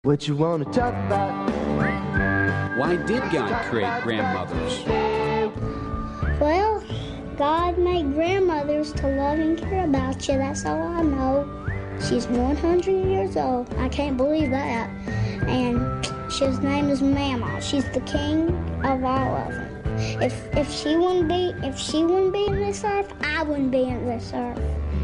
What you wanna talk about? Why did God create grandmothers? Well, God made grandmothers to love and care about you. That's all I know. She's 100 years old. I can't believe that. And his name is Mamaw. She's the king of all of them. If she wouldn't be in this earth, I wouldn't be in this earth.